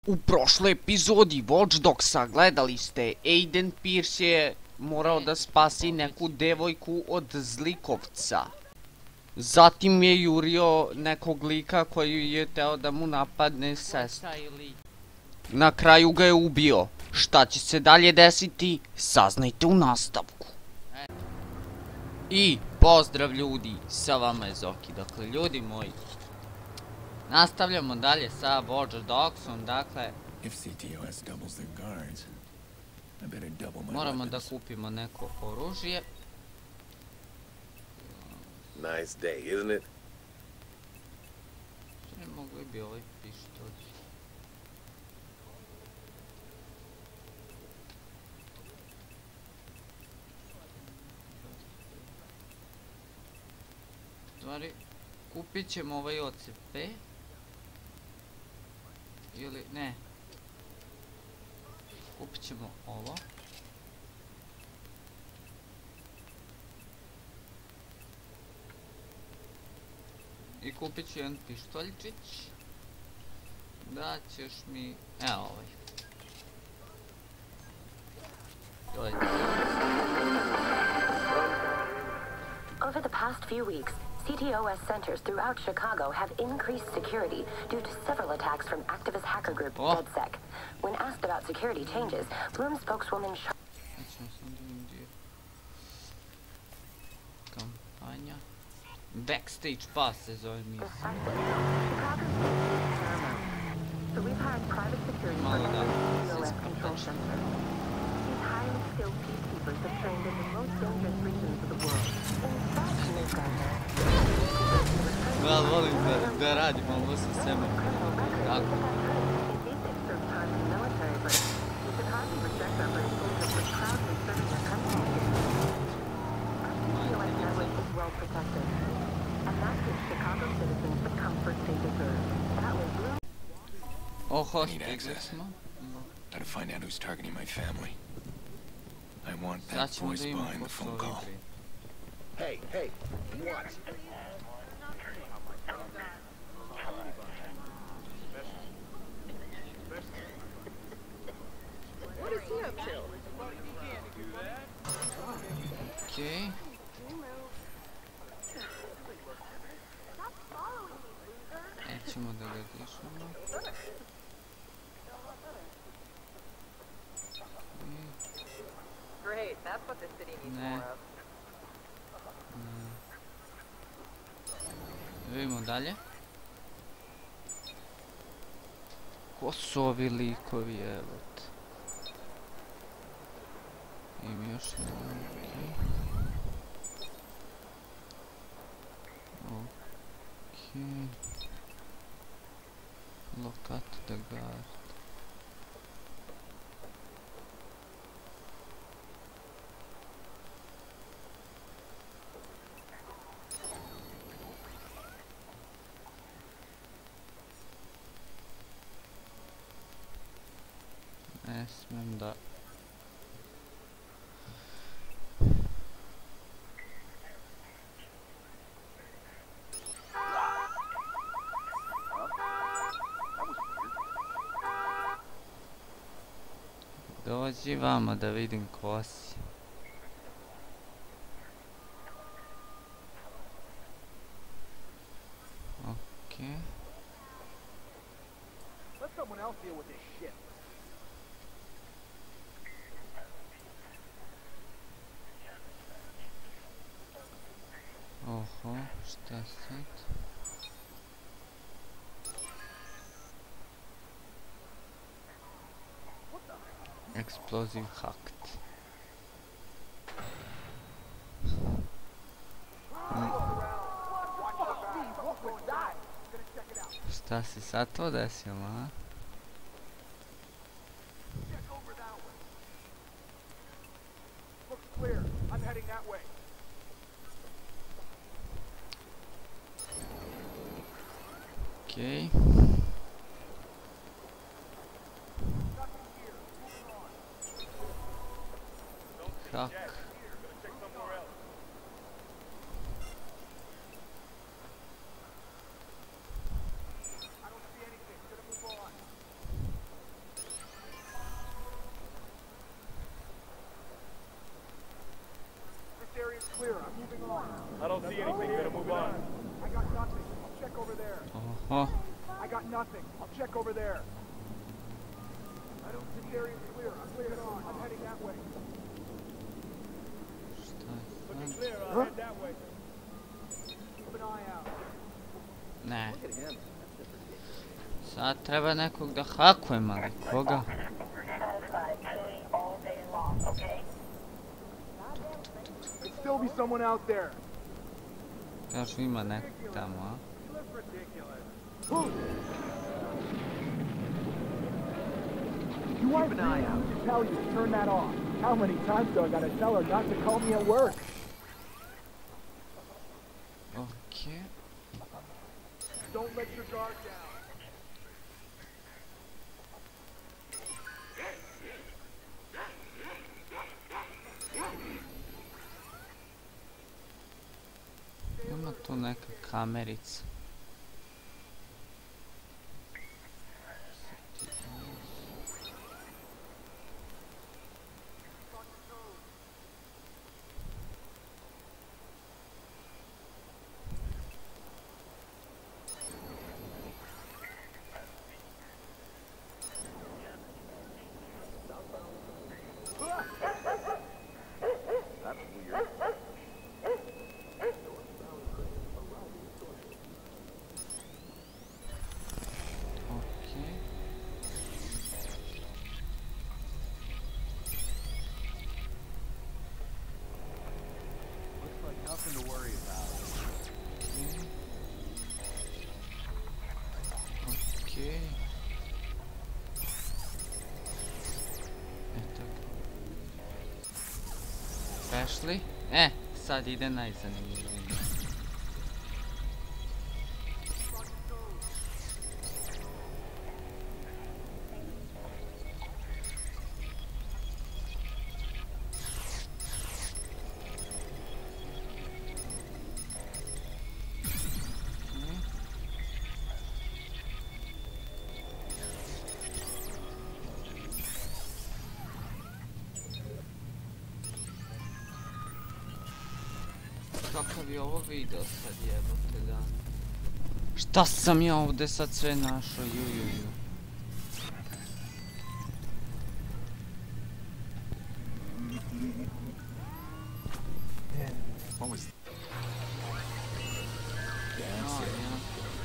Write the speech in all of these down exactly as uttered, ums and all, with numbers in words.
U prošloj epizodi Watch Dogsa gledali ste, Aiden Pierce je morao da spasi neku devojku od zlikovca. Zatim je jurio nekog lika koji je teo da mu napadne sestru. Na kraju ga je ubio. Šta će se dalje desiti, saznajte u nastavku. I pozdrav ljudi, sa vama je Zoki. Dakle, ljudi moji, nastavljamo dalje sa Watch Dogsom, dakle, moramo da kupimo neko oružje. Nice day, isn't it? Ne mogli bi ovaj pištolj. Stvari, kupit ćemo ovaj O C P. Ili, ne. Kupit ćemo ovo. I kupit ću jedan pištoljčić. Da ćeš mi... Evo ovaj. Over the past few weeks, C T O S centers throughout Chicago have increased security due to several attacks from activist hacker group Oh. DedSec. When asked about security changes, Bloom spokeswoman Char- Kampanja. Backstage pass se zove misija. So we've hired private security for Malo da every C T O se S control ispričam. center. These highly skilled peacekeepers have trained in the most dangerous regions of the world. In fact, they've got Ja volim da, da radim ovo sa semaforom. Tako. Oho, stigli smo. Gotta find out who's targeting my family. I want Sad that ćemo voice da imamo behind the ko su phone ovi call. bre. Hey, hey, what? Okej. Nećemo da ga dišemo. Great, that's what the city needs Ne. more of. Vidimo dalje. Ko su ovi likovi, evo te. Ima još jedan, okej. Okej. Lokat the guard. Ne smem da... Dođi vama da vidim ko si. Okej. Let someone else deal with this shit. Oho, šta sad? Explosive hacked. Šta se sad to desilo, a? Looks clear. I'm heading that way. Okej. Hack. see anything, better move on. I got nothing. I'll check over there. Oho. I got nothing. I'll check over there. I don't think the area's clear. I'm clear on. I'm heading that way. Looking clear. I'll head that way. Keep an eye out. Ne. Sad treba nekog da hakujem, ali koga? There'd still be someone out there. Kažu ima nekog tamo, a? You look ridiculous. You keep an eye out. I tell you, turn that off. How many times do I gotta tell her not to call me at work? Okej. Don't let your guard down. Ima tu neka kamerica. Nothing to worry about. Okej. Eto. Prešli? E, sad ide najzanimljivije. Kakav je ovo video sad, jebote, da. Šta sam ja ovdje sad sve našao, ju ju ju. What was A, ja.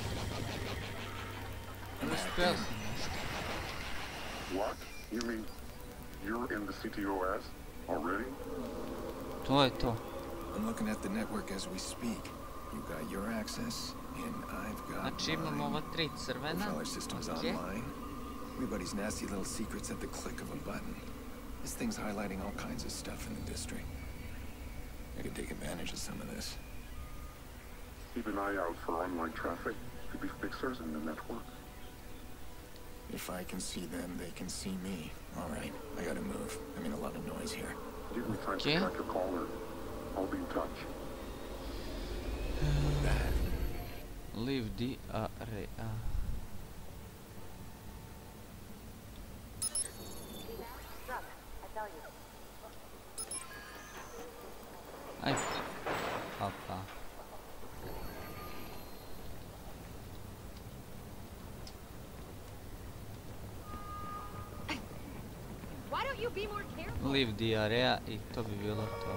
Uspio sam nešto. What? You mean you're in the C T O S already? To je to. I'm looking at the network as we speak. You got your access, and I've got Znači imamo ova tri crvena. Propeller systems Okej. online. Everybody's nasty little secrets at the click of a button. This thing's highlighting all kinds of stuff in the district. I could take advantage of some of this. Keep an eye out for online traffic. Could be fixers in the network. If I can see them, they can see me. All right, I gotta move. I mean, a lot of noise here. Give me time Okay. to track your caller. I'll be in touch. Bad. Leave the area. Aj. Opa. Why don't you be more careful? Leave the area i to bi bilo to.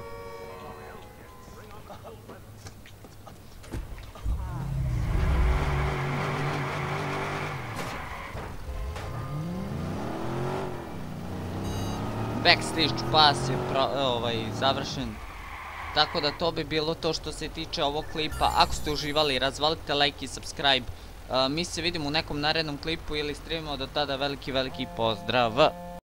Backstage pass je pro, ovaj, završen. Tako da to bi bilo to što se tiče ovog klipa. Ako ste uživali, razvalite like i subscribe. Uh, mi se vidimo u nekom narednom klipu ili streamimo. Do tada veliki veliki pozdrav.